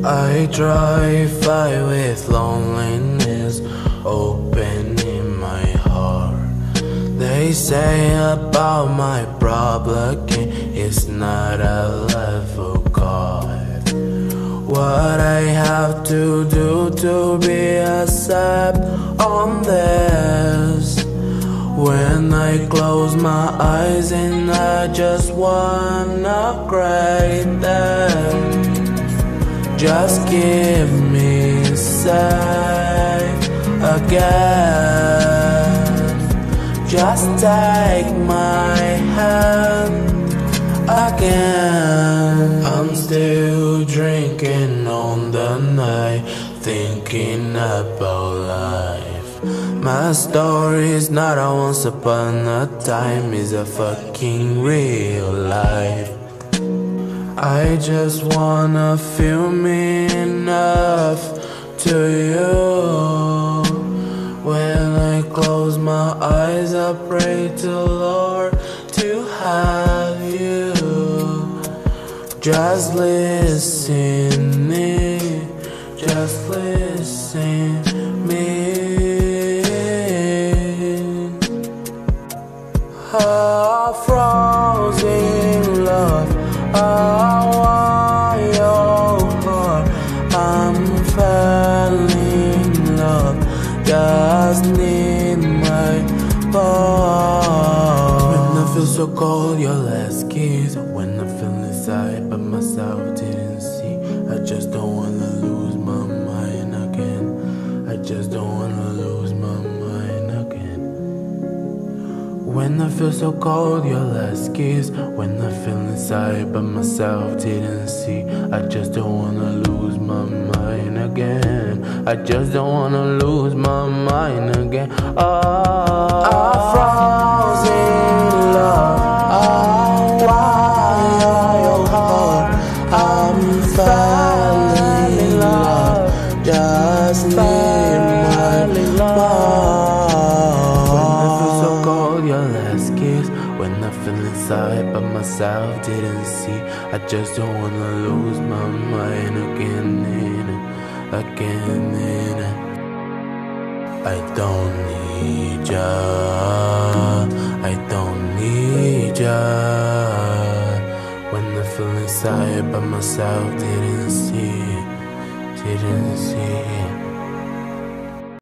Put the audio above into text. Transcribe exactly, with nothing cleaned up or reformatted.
I try fight with loneliness open in my heart. They say about my problem it's not a level God. What I have to do to be accept on this? When I close my eyes and I just wanna grade them. Just give me safe again. Just take my hand again. I'm still drinking on the night, thinking about life. My story's not a once upon a time, it's a fucking real life. I just wanna feel me enough to you. When I close my eyes, I pray to Lord to have you. Just listen me, just listen me. Oh, frozen love, I want your heart. I'm falling in love, just need my ball. When I feel so cold, your last kiss. When I feel inside but myself didn't see. I just don't wanna lose my mind again. I just don't wanna lose my mind again. When I feel so cold, your last kiss. When I feel inside but myself didn't see. I just don't wanna lose my mind again. I just don't wanna lose my mind again. Oh, I froze in love. I want your heart. I'm falling in love. Just need my ball. When I feel so cold, your last kiss. When I feel inside but myself didn't see. I just don't wanna lose my mind again, again. I don't need ya, I don't need ya. When I feel inside but myself didn't see, didn't see.